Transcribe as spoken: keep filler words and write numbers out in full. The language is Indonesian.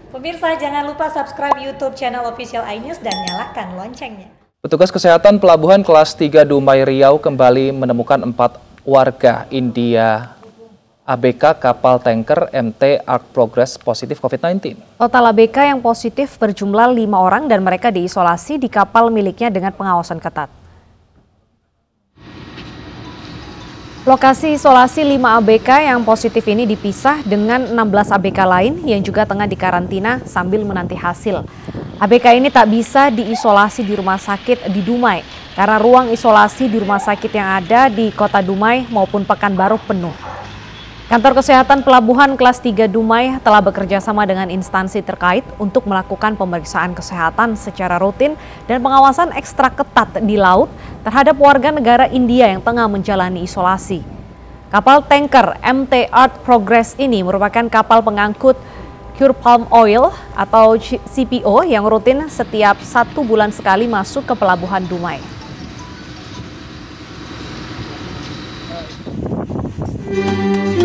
Pemirsa, jangan lupa subscribe YouTube channel Official iNews dan nyalakan loncengnya. Petugas kesehatan pelabuhan kelas tiga Dumai Riau kembali menemukan empat warga India A B K kapal tanker M T Ark Progress positif COVID sembilan belas. Total A B K yang positif berjumlah lima orang dan mereka diisolasi di kapal miliknya dengan pengawasan ketat. Lokasi isolasi lima A B K yang positif ini dipisah dengan enam belas A B K lain yang juga tengah dikarantina sambil menanti hasil. A B K ini tak bisa diisolasi di rumah sakit di Dumai karena ruang isolasi di rumah sakit yang ada di kota Dumai maupun Pekanbaru penuh. Kantor Kesehatan Pelabuhan kelas tiga Dumai telah bekerja sama dengan instansi terkait untuk melakukan pemeriksaan kesehatan secara rutin dan pengawasan ekstra ketat di laut terhadap warga negara India yang tengah menjalani isolasi. Kapal tanker M T Ark Progress ini merupakan kapal pengangkut cure palm oil atau C P O yang rutin setiap satu bulan sekali masuk ke Pelabuhan Dumai. Thank you.